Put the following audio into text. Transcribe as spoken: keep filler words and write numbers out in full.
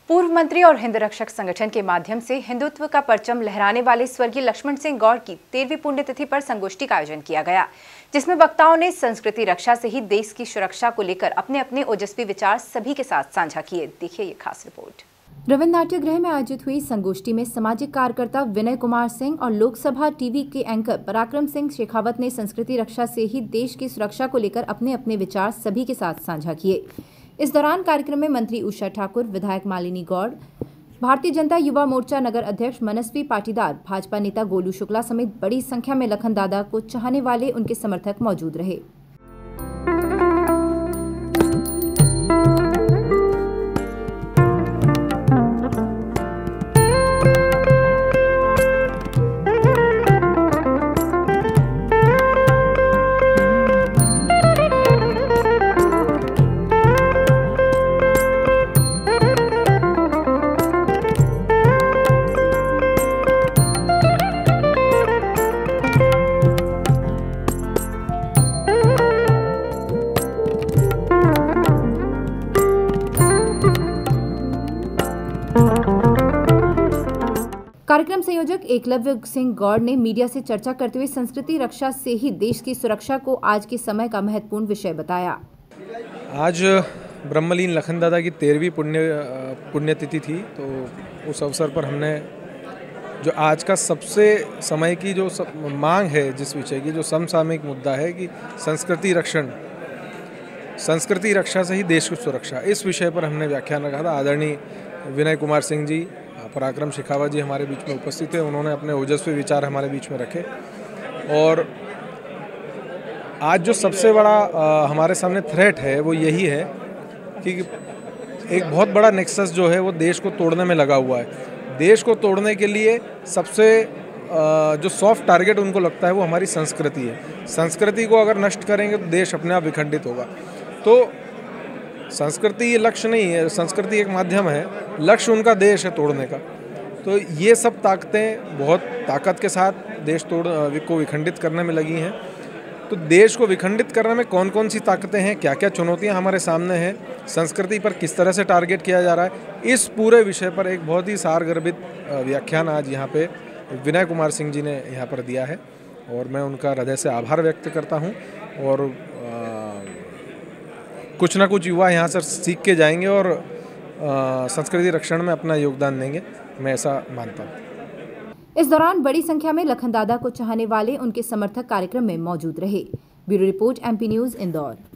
पूर्व मंत्री और हिंद रक्षक संगठन के माध्यम से हिंदुत्व का परचम लहराने वाले स्वर्गीय लक्ष्मण सिंह गौड़ की तेरहवीं पुण्यतिथि पर संगोष्ठी का आयोजन किया गया, जिसमें वक्ताओं ने संस्कृति रक्षा से ही देश की सुरक्षा को लेकर अपने अपने ओजस्वी विचार सभी के साथ साझा किए। देखिए ये खास रिपोर्ट। रविन्द्र नाट्य गृह में आयोजित हुई संगोष्ठी में सामाजिक कार्यकर्ता विनय कुमार सिंह और लोकसभा टीवी के एंकर पराक्रम सिंह शेखावत ने संस्कृति रक्षा से ही देश की सुरक्षा को लेकर अपने अपने विचार सभी के साथ साझा किए। इस दौरान कार्यक्रम में मंत्री उषा ठाकुर, विधायक मालिनी गौड़, भारतीय जनता युवा मोर्चा नगर अध्यक्ष मनस्वी पाटीदार, भाजपा नेता गोलू शुक्ला समेत बड़ी संख्या में लखन दादा को चाहने वाले उनके समर्थक मौजूद रहे। कार्यक्रम संयोजक एकलव्य सिंह गौड़ ने मीडिया से चर्चा करते हुए संस्कृति रक्षा से ही देश की सुरक्षा को आज के समय का महत्वपूर्ण विषय बताया। आज ब्रह्मलीन लखन दादा की तेरहवीं पुण्य पुण्यतिथि थी, तो उस अवसर पर हमने जो आज का सबसे समय की जो सब मांग है, जिस विषय की जो समसामयिक मुद्दा है कि संस्कृति रक्षण संस्कृति रक्षा से ही देश की सुरक्षा, इस विषय पर हमने व्याख्यान रखा था। आदरणीय विनय कुमार सिंह जी, पराक्रम शेखावत जी हमारे बीच में उपस्थित थे। उन्होंने अपने ओजस्वी विचार हमारे बीच में रखे और आज जो सबसे बड़ा आ, हमारे सामने थ्रेट है वो यही है कि एक बहुत बड़ा नेक्सस जो है वो देश को तोड़ने में लगा हुआ है। देश को तोड़ने के लिए सबसे आ, जो सॉफ्ट टारगेट उनको लगता है वो हमारी संस्कृति है। संस्कृति को अगर नष्ट करेंगे तो देश अपने आप विखंडित होगा। तो संस्कृति ये लक्ष्य नहीं है, संस्कृति एक माध्यम है, लक्ष्य उनका देश है तोड़ने का। तो ये सब ताकतें बहुत ताकत के साथ देश तोड़ को विखंडित करने में लगी हैं। तो देश को विखंडित करने में कौन कौन सी ताकतें हैं, क्या क्या चुनौतियां हमारे सामने हैं, संस्कृति पर किस तरह से टारगेट किया जा रहा है, इस पूरे विषय पर एक बहुत ही सारगर्भित व्याख्यान आज यहाँ पे विनय कुमार सिंह जी ने यहाँ पर दिया है और मैं उनका हृदय से आभार व्यक्त करता हूँ। और कुछ ना कुछ युवा यहाँ से सीख के जाएंगे और संस्कृति रक्षण में अपना योगदान देंगे, मैं ऐसा मानता हूँ। इस दौरान बड़ी संख्या में लखन दादा को चाहने वाले उनके समर्थक कार्यक्रम में मौजूद रहे। Bureau report, MP news, Indore.